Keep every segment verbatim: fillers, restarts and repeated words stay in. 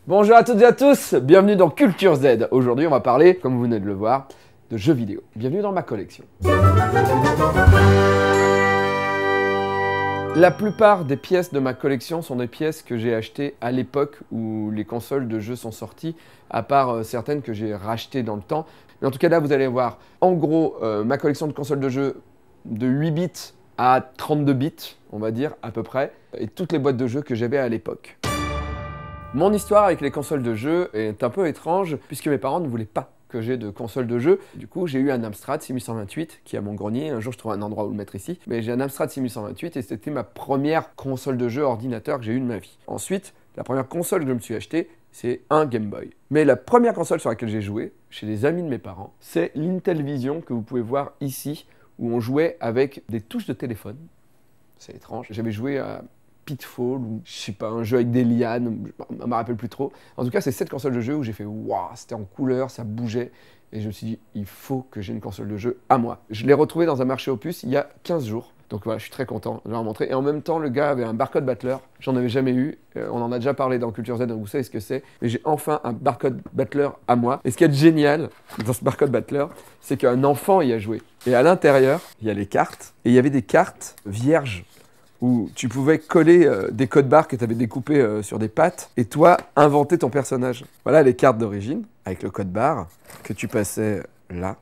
Bonjour à toutes et à tous, bienvenue dans Culture Z. Aujourd'hui, on va parler, comme vous venez de le voir, de jeux vidéo. Bienvenue dans ma collection. La plupart des pièces de ma collection sont des pièces que j'ai achetées à l'époque où les consoles de jeux sont sorties, à part euh, certaines que j'ai rachetées dans le temps. Mais en tout cas, là, vous allez voir, en gros, euh, ma collection de consoles de jeux de huit bits à trente-deux bits, on va dire, à peu près, et toutes les boîtes de jeux que j'avais à l'époque. Mon histoire avec les consoles de jeux est un peu étrange, puisque mes parents ne voulaient pas que j'ai de console de jeu. Du coup, j'ai eu un Amstrad six huit vingt-huit qui est à mon grenier. Un jour, je trouve un endroit où le mettre ici. Mais j'ai un Amstrad six huit vingt-huit et c'était ma première console de jeu ordinateur que j'ai eue de ma vie. Ensuite, la première console que je me suis achetée, c'est un Game Boy. Mais la première console sur laquelle j'ai joué, chez des amis de mes parents, c'est l'Intellivision que vous pouvez voir ici, où on jouait avec des touches de téléphone. C'est étrange. J'avais joué à Pitfall ou je sais pas, un jeu avec des lianes, je ne me rappelle plus trop. En tout cas, c'est cette console de jeu où j'ai fait waouh, c'était en couleur, ça bougeait. Et je me suis dit, il faut que j'ai une console de jeu à moi. Je l'ai retrouvée dans un marché aux puces il y a quinze jours. Donc voilà, je suis très content de leur montrer. Et en même temps, le gars avait un barcode battler. J'en avais jamais eu. Euh, on en a déjà parlé dans Culture Z, donc vous savez ce que c'est. Mais j'ai enfin un barcode battler à moi. Et ce qui est génial dans ce barcode battler, c'est qu'un enfant y a joué. Et à l'intérieur, il y a les cartes. Et il y avait des cartes vierges, où tu pouvais coller euh, des codes barres que tu avais découpés euh, sur des pattes et toi, inventer ton personnage. Voilà les cartes d'origine, avec le code barre que tu passais là.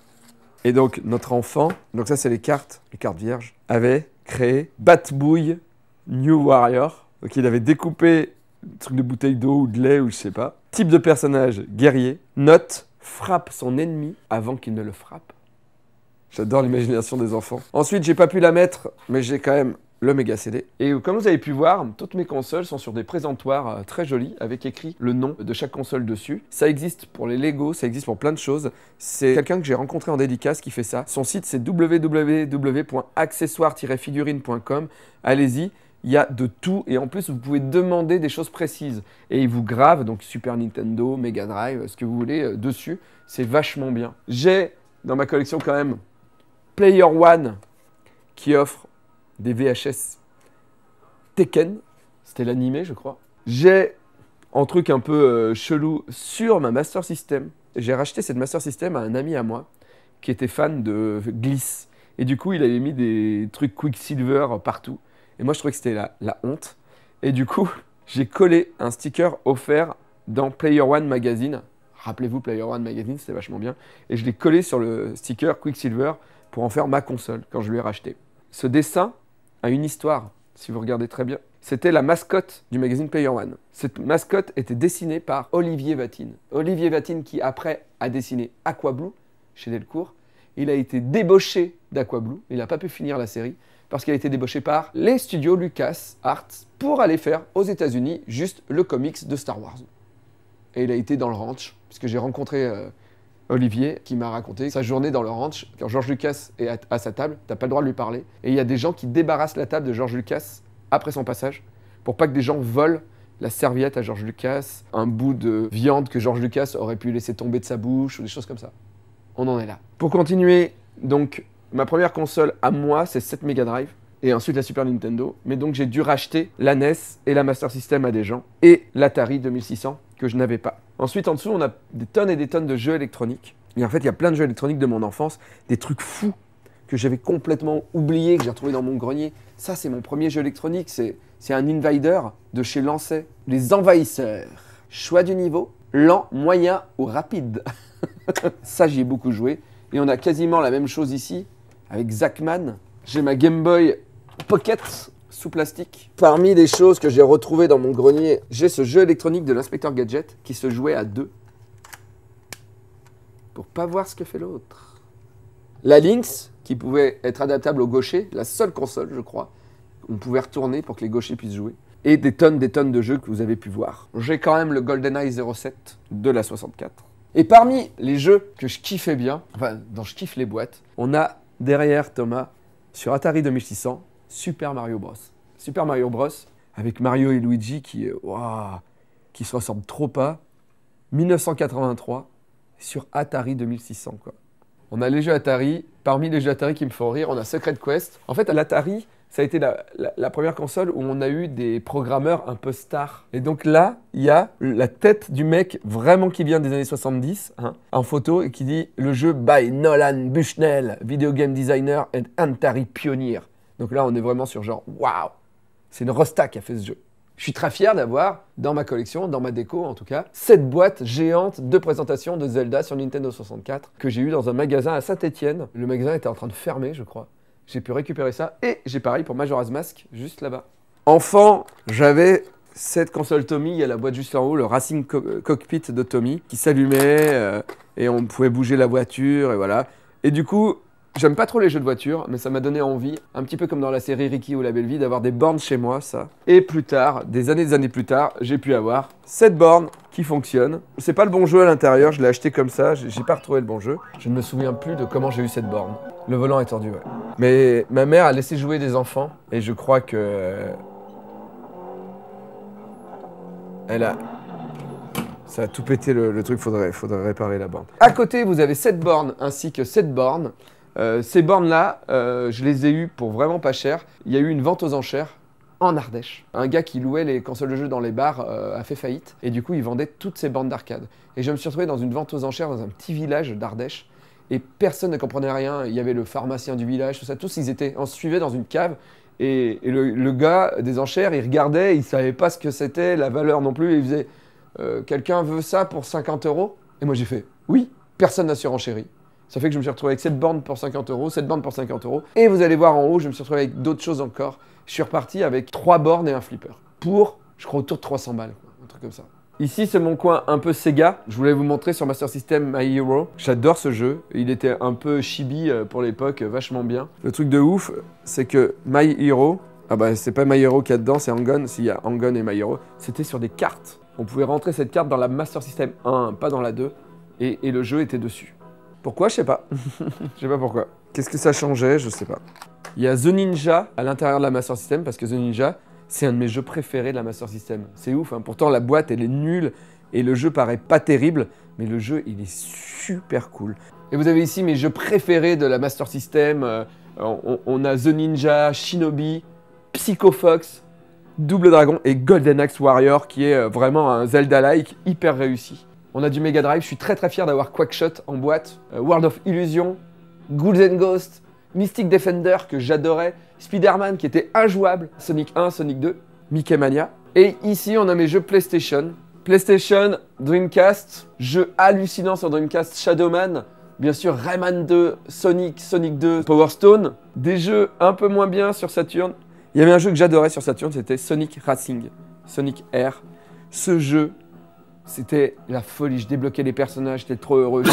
Et donc, notre enfant, donc ça c'est les cartes, les cartes vierges, avait créé Batbouille New Warrior. Donc il avait découpé un truc de bouteille d'eau ou de lait ou je sais pas. Type de personnage, guerrier. Note, frappe son ennemi avant qu'il ne le frappe. J'adore l'imagination des enfants. Ensuite, j'ai pas pu la mettre, mais j'ai quand même le méga C D. Et comme vous avez pu voir, toutes mes consoles sont sur des présentoirs euh, très jolis avec écrit le nom de chaque console dessus. Ça existe pour les Lego, ça existe pour plein de choses. C'est quelqu'un que j'ai rencontré en dédicace qui fait ça. Son site c'est w w w point accessoires tiret figurines point com. Allez-y, il y a de tout et en plus vous pouvez demander des choses précises. Et il vous grave, donc Super Nintendo, Mega Drive, ce que vous voulez euh, dessus. C'est vachement bien. J'ai dans ma collection quand même Player One qui offre des V H S Tekken, c'était l'animé je crois. J'ai un truc un peu euh, chelou sur ma Master System. J'ai racheté cette Master System à un ami à moi qui était fan de Gliss. Et du coup il avait mis des trucs Quicksilver partout. Et moi je trouvais que c'était la, la honte. Et du coup j'ai collé un sticker offert dans Player One Magazine. Rappelez-vous Player One Magazine, c'était vachement bien. Et je l'ai collé sur le sticker Quicksilver pour en faire ma console quand je lui ai racheté. Ce dessin a une histoire, si vous regardez très bien. C'était la mascotte du magazine Player One. Cette mascotte était dessinée par Olivier Vatine. Olivier Vatine qui après a dessiné Aquablue chez Delcourt. Il a été débauché d'Aquablue, il n'a pas pu finir la série parce qu'il a été débauché par les studios Lucas Arts pour aller faire aux États-Unis juste le comics de Star Wars. Et il a été dans le ranch, puisque j'ai rencontré euh, Olivier qui m'a raconté sa journée dans le ranch. Quand George Lucas est à, à sa table, t'as pas le droit de lui parler. Et il y a des gens qui débarrassent la table de George Lucas après son passage pour pas que des gens volent la serviette à George Lucas, un bout de viande que George Lucas aurait pu laisser tomber de sa bouche ou des choses comme ça. On en est là. Pour continuer, donc ma première console à moi, c'est cette Mega Drive et ensuite la Super Nintendo. Mais donc j'ai dû racheter la N E S et la Master System à des gens et l'Atari deux mille six cents que je n'avais pas. Ensuite, en dessous, on a des tonnes et des tonnes de jeux électroniques. Et en fait, il y a plein de jeux électroniques de mon enfance, des trucs fous que j'avais complètement oubliés, que j'ai retrouvés dans mon grenier. Ça, c'est mon premier jeu électronique, c'est un Invader de chez Lancet. Les Envahisseurs. Choix du niveau, lent, moyen ou rapide. Ça, j'y ai beaucoup joué. Et on a quasiment la même chose ici, avec Zackman. J'ai ma Game Boy Pocket sous plastique. Parmi les choses que j'ai retrouvées dans mon grenier, j'ai ce jeu électronique de l'inspecteur Gadget qui se jouait à deux. Pour pas voir ce que fait l'autre. La Lynx, qui pouvait être adaptable au gaucher, la seule console, je crois. On pouvait retourner pour que les gauchers puissent jouer. Et des tonnes, des tonnes de jeux que vous avez pu voir. J'ai quand même le GoldenEye zéro sept de la soixante-quatre. Et parmi les jeux que je kiffais bien, enfin, dont je kiffe les boîtes, on a derrière Thomas, sur Atari deux mille six cents, Super Mario Bros. Super Mario Bros. Avec Mario et Luigi qui, wow, qui se ressemblent trop pas. mille neuf cent quatre-vingt-trois sur Atari deux mille six cents, quoi. On a les jeux Atari. Parmi les jeux Atari qui me font rire, on a Secret Quest. En fait, l'Atari ça a été la, la, la première console où on a eu des programmeurs un peu stars. Et donc là, il y a la tête du mec vraiment qui vient des années soixante-dix, hein, en photo, et qui dit « Le jeu by Nolan Bushnell, video game designer and Atari pioneer ». Donc là, on est vraiment sur genre « Waouh !» C'est une Rosta qui a fait ce jeu. Je suis très fier d'avoir, dans ma collection, dans ma déco en tout cas, cette boîte géante de présentation de Zelda sur Nintendo soixante-quatre que j'ai eu dans un magasin à Saint-Étienne. Le magasin était en train de fermer, je crois. J'ai pu récupérer ça et j'ai pareil pour Majora's Mask, juste là-bas. Enfant, j'avais cette console Tommy, il y a la boîte juste en haut, le Racing Co Cockpit de Tommy, qui s'allumait euh, et on pouvait bouger la voiture et voilà. Et du coup, j'aime pas trop les jeux de voiture, mais ça m'a donné envie, un petit peu comme dans la série Ricky ou La Belle Vie, d'avoir des bornes chez moi, ça. Et plus tard, des années des années plus tard, j'ai pu avoir cette borne qui fonctionne. C'est pas le bon jeu à l'intérieur, je l'ai acheté comme ça, j'ai pas retrouvé le bon jeu. Je ne me souviens plus de comment j'ai eu cette borne. Le volant est tordu, ouais. Mais ma mère a laissé jouer des enfants, et je crois que... Elle a... Ça a tout pété le, le truc, faudrait, faudrait réparer la borne. À côté, vous avez cette borne ainsi que cette borne. Euh, ces bornes-là, euh, je les ai eues pour vraiment pas cher. Il y a eu une vente aux enchères en Ardèche. Un gars qui louait les consoles de jeux dans les bars euh, a fait faillite et du coup, il vendait toutes ces bornes d'arcade. Et je me suis retrouvé dans une vente aux enchères dans un petit village d'Ardèche et personne ne comprenait rien. Il y avait le pharmacien du village, tout ça, tous ils étaient, on se suivait dans une cave et, et le, le gars des enchères, il regardait, il savait pas ce que c'était, la valeur non plus, et il faisait euh, « Quelqu'un veut ça pour cinquante euros ?» Et moi j'ai fait « Oui !» Personne n'a surenchéri. Ça fait que je me suis retrouvé avec cette borne pour cinquante euros, cette borne pour cinquante euros. Et vous allez voir en haut, je me suis retrouvé avec d'autres choses encore. Je suis reparti avec trois bornes et un flipper. Pour, je crois, autour de trois cents balles, quoi, un truc comme ça. Ici, c'est mon coin un peu Sega. Je voulais vous montrer sur Master System My Hero. J'adore ce jeu. Il était un peu chibi pour l'époque, vachement bien. Le truc de ouf, c'est que My Hero, ah bah c'est pas My Hero qu'il y a dedans, c'est Hang-On. S'il y a Hang-On et My Hero, c'était sur des cartes. On pouvait rentrer cette carte dans la Master System un, pas dans la deux, et, et le jeu était dessus. Pourquoi? Je sais pas. Je sais pas pourquoi. Qu'est-ce que ça changeait? Je sais pas. Il y a The Ninja à l'intérieur de la Master System, parce que The Ninja, c'est un de mes jeux préférés de la Master System. C'est ouf, hein. Pourtant la boîte, elle est nulle, et le jeu paraît pas terrible, mais le jeu, il est super cool. Et vous avez ici mes jeux préférés de la Master System. Euh, on, on a The Ninja, Shinobi, Psycho Fox, Double Dragon et Golden Axe Warrior, qui est vraiment un Zelda-like hyper réussi. On a du Mega Drive, je suis très très fier d'avoir Quackshot en boîte, euh, World of Illusion, Ghouls and Ghosts, Mystic Defender que j'adorais, Spider-Man qui était injouable, Sonic un, Sonic deux, Mickey Mania. Et ici on a mes jeux PlayStation. PlayStation, Dreamcast, jeu hallucinant sur Dreamcast, Shadowman, bien sûr Rayman deux, Sonic, Sonic deux, Power Stone. Des jeux un peu moins bien sur Saturn. Il y avait un jeu que j'adorais sur Saturn, c'était Sonic Racing, Sonic Air. Ce jeu, c'était la folie, je débloquais les personnages, j'étais trop heureux.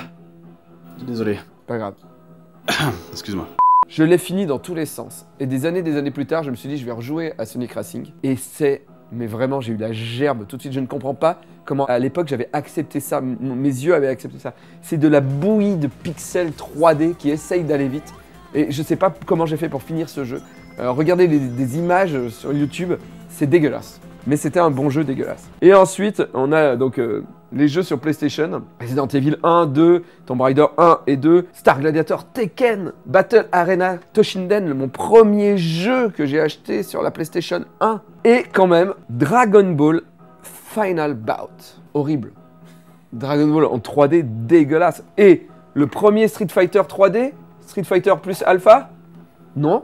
Désolé. Pas grave. Excuse-moi. Je l'ai fini dans tous les sens. Et des années, des années plus tard, je me suis dit, je vais rejouer à Sonic Racing. Et c'est, mais vraiment, j'ai eu la gerbe tout de suite. Je ne comprends pas comment, à l'époque, j'avais accepté ça. M mes yeux avaient accepté ça. C'est de la bouillie de pixels trois D qui essaye d'aller vite. Et je sais pas comment j'ai fait pour finir ce jeu. Euh, regardez les, des images sur YouTube, c'est dégueulasse. Mais c'était un bon jeu dégueulasse. Et ensuite, on a donc euh, les jeux sur PlayStation. Resident Evil un, deux, Tomb Raider un et deux, Star Gladiator, Tekken, Battle Arena, Toshinden, mon premier jeu que j'ai acheté sur la PlayStation un. Et quand même, Dragon Ball Final Bout. Horrible. Dragon Ball en trois D, dégueulasse. Et le premier Street Fighter trois D, Street Fighter plus Alpha, non.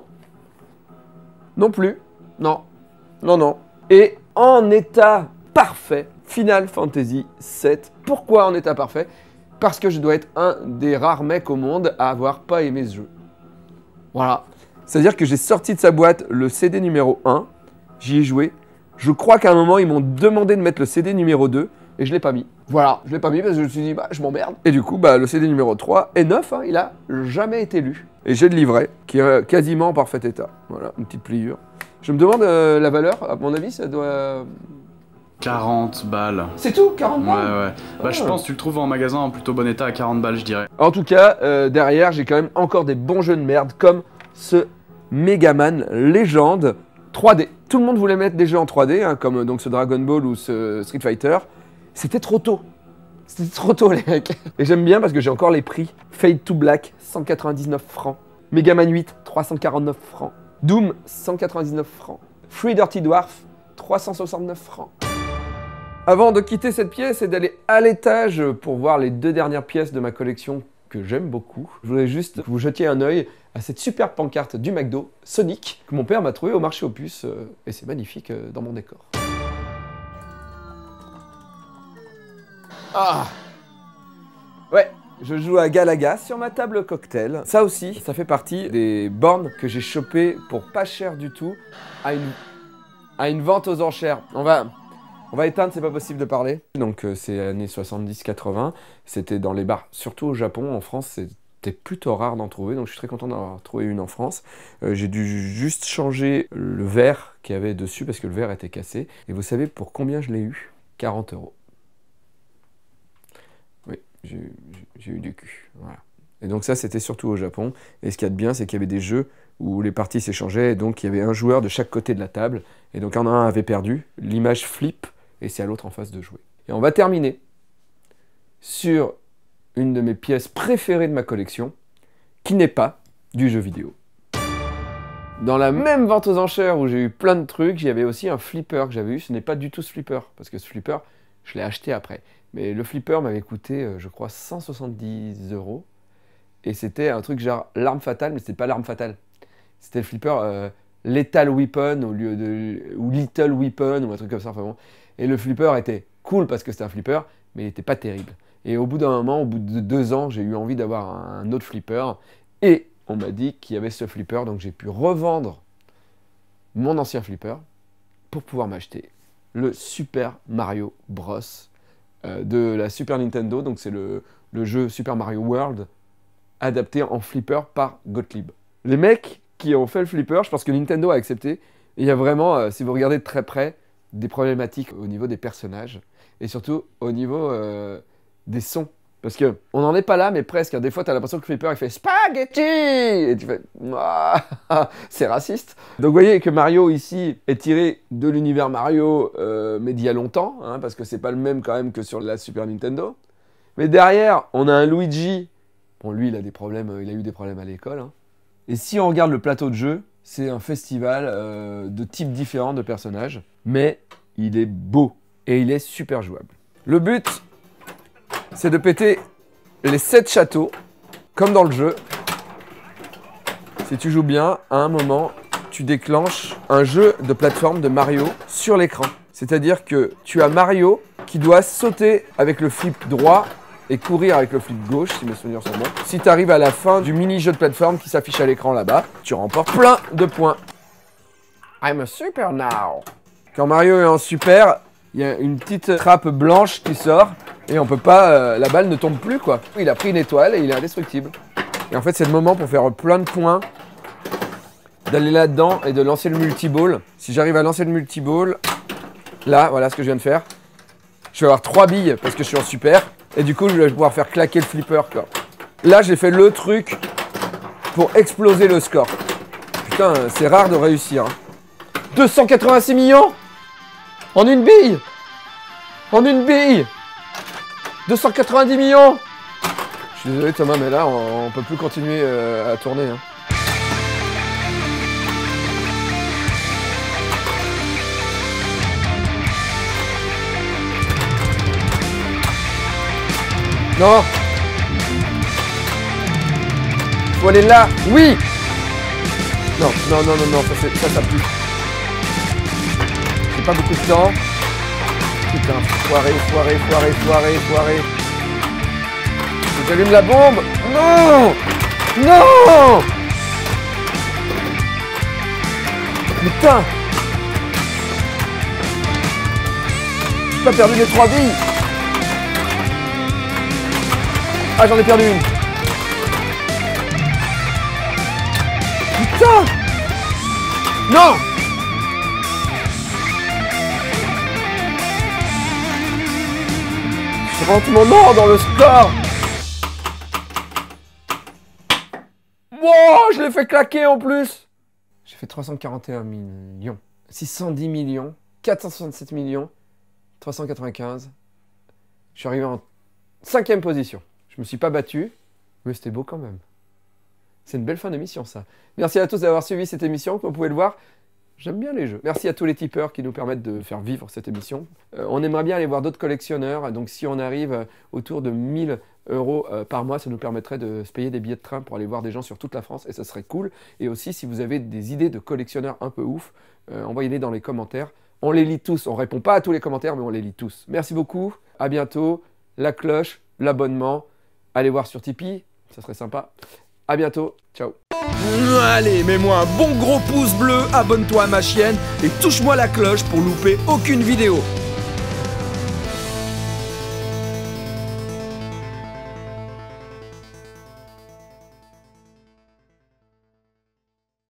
Non plus. Non. Non, non. Et en état parfait, Final Fantasy sept. Pourquoi en état parfait? Parce que je dois être un des rares mecs au monde à avoir pas aimé ce jeu. Voilà. C'est-à-dire que j'ai sorti de sa boîte le C D numéro un, j'y ai joué. Je crois qu'à un moment, ils m'ont demandé de mettre le C D numéro deux et je l'ai pas mis. Voilà, je l'ai pas mis parce que je me suis dit, bah, je m'emmerde. Et du coup, bah, le C D numéro trois est neuf, hein, il a jamais été lu. Et j'ai le livret qui est quasiment en parfait état. Voilà, une petite pliure. Je me demande euh, la valeur, à mon avis, ça doit... quarante balles. C'est tout, quarante balles? Ouais, ouais. Bah, ah. Je pense que tu le trouves en magasin en plutôt bon état à quarante balles, je dirais. En tout cas, euh, derrière, j'ai quand même encore des bons jeux de merde, comme ce Megaman Légende trois D. Tout le monde voulait mettre des jeux en trois D, hein, comme donc ce Dragon Ball ou ce Street Fighter. C'était trop tôt. C'était trop tôt, les mecs. Et j'aime bien parce que j'ai encore les prix. Fade to Black, cent quatre-vingt-dix-neuf francs. Megaman huit, trois cent quarante-neuf francs. Doom, cent quatre-vingt-dix-neuf francs. Free Dirty Dwarf, trois cent soixante-neuf francs. Avant de quitter cette pièce et d'aller à l'étage pour voir les deux dernières pièces de ma collection que j'aime beaucoup, je voudrais juste que vous jetiez un œil à cette superbe pancarte du McDo, Sonic, que mon père m'a trouvé au marché aux puces, euh, et c'est magnifique euh, dans mon décor. Ah! Ouais, je joue à Galaga sur ma table cocktail. Ça aussi, ça fait partie des bornes que j'ai chopées pour pas cher du tout à une, à une vente aux enchères. On va... On va éteindre, c'est pas possible de parler. Donc euh, c'est années soixante-dix quatre-vingt, c'était dans les bars, surtout au Japon. En France, c'était plutôt rare d'en trouver, donc je suis très content d'avoir trouvé une en France. Euh, j'ai dû juste changer le verre qu'il y avait dessus, parce que le verre était cassé. Et vous savez pour combien je l'ai eu? quarante euros. Oui, j'ai eu du cul, voilà. Et donc ça, c'était surtout au Japon. Et ce qu'il y a de bien, c'est qu'il y avait des jeux où les parties s'échangeaient, et donc il y avait un joueur de chaque côté de la table. Et donc quand un avait perdu, l'image flippe, et c'est à l'autre en face de jouer. Et on va terminer sur une de mes pièces préférées de ma collection, qui n'est pas du jeu vidéo. Dans la même vente aux enchères où j'ai eu plein de trucs, il y avait aussi un flipper que j'avais eu. Ce n'est pas du tout ce flipper, parce que ce flipper, je l'ai acheté après. Mais le flipper m'avait coûté, je crois, cent soixante-dix euros. Et c'était un truc genre l'arme fatale, mais c'était pas l'arme fatale. C'était le flipper euh, Lethal Weapon au lieu de... ou Little Weapon ou un truc comme ça. Enfin bon. Et le flipper était cool parce que c'était un flipper, mais il n'était pas terrible. Et au bout d'un moment, au bout de deux ans, j'ai eu envie d'avoir un autre flipper. Et on m'a dit qu'il y avait ce flipper, donc j'ai pu revendre mon ancien flipper pour pouvoir m'acheter le Super Mario Bros. Euh, de la Super Nintendo. Donc c'est le, le jeu Super Mario World adapté en flipper par Gottlieb. Les mecs qui ont fait le flipper, je pense que Nintendo a accepté. Et il y a vraiment, euh, si vous regardez de très près, des problématiques au niveau des personnages et surtout au niveau euh, des sons. Parce que on n'en est pas là, mais presque. Des fois, tu as l'impression que le flipper il fait spaghetti et tu fais ah, c'est raciste. Donc, vous voyez que Mario ici est tiré de l'univers Mario, euh, mais d'il y a longtemps, hein, parce que c'est pas le même quand même que sur la Super Nintendo. Mais derrière, on a un Luigi. Bon, lui, il a des problèmes, il a eu des problèmes à l'école. Hein. Et si on regarde le plateau de jeu, c'est un festival euh, de types différents de personnages, mais il est beau et il est super jouable. Le but, c'est de péter les sept châteaux, comme dans le jeu. Si tu joues bien, à un moment, tu déclenches un jeu de plateforme de Mario sur l'écran. C'est-à-dire que tu as Mario qui doit sauter avec le flip droit et courir avec le flip gauche, si mes souvenirs sont bons. Si tu arrives à la fin du mini-jeu de plateforme qui s'affiche à l'écran là-bas, tu remportes plein de points. I'm a super now. Quand Mario est en super, il y a une petite trappe blanche qui sort et on peut pas, euh, la balle ne tombe plus quoi. Il a pris une étoile et il est indestructible. Et en fait, c'est le moment pour faire plein de points, d'aller là-dedans et de lancer le multiball. Si j'arrive à lancer le multiball, là, voilà ce que je viens de faire. Je vais avoir trois billes parce que je suis en super. Et du coup, je vais pouvoir faire claquer le flipper, quoi. Là, j'ai fait le truc pour exploser le score. Putain, c'est rare de réussir. Hein. deux cent quatre-vingt-six millions en une bille. En une bille. deux cent quatre-vingt-dix millions. Je suis désolé, Thomas, mais là, on, on peut plus continuer euh, à tourner. Hein. Non. Faut aller là. Oui. Non, non, non, non, non, ça, ça, ça pue. J'ai pas beaucoup de temps. Putain, foiré, foiré, foiré, foiré, foiré. J'allume la bombe. Non. Non. Putain. J'ai pas perdu les trois billes. Ah, j'en ai perdu une. Putain. Non. Je rentre mon nom dans le score. Wow, je l'ai fait claquer en plus. J'ai fait trois cent quarante et un millions. six cent dix millions. quatre cent soixante-sept millions. trois cent quatre-vingt-quinze. Je suis arrivé en cinquième position. Je me suis pas battu, mais c'était beau quand même. C'est une belle fin d'émission, ça. Merci à tous d'avoir suivi cette émission. Comme vous pouvez le voir, j'aime bien les jeux. Merci à tous les tipeurs qui nous permettent de faire vivre cette émission. Euh, on aimerait bien aller voir d'autres collectionneurs. Donc si on arrive euh, autour de mille euros euh, par mois, ça nous permettrait de se payer des billets de train pour aller voir des gens sur toute la France. Et ça serait cool. Et aussi, si vous avez des idées de collectionneurs un peu ouf, euh, envoyez-les dans les commentaires. On les lit tous. On ne répond pas à tous les commentaires, mais on les lit tous. Merci beaucoup. À bientôt. La cloche, l'abonnement. Allez voir sur Tipeee. Ça serait sympa. À bientôt. Ciao. Allez, mets-moi un bon gros pouce bleu, abonne-toi à ma chaîne et touche-moi la cloche pour louper aucune vidéo.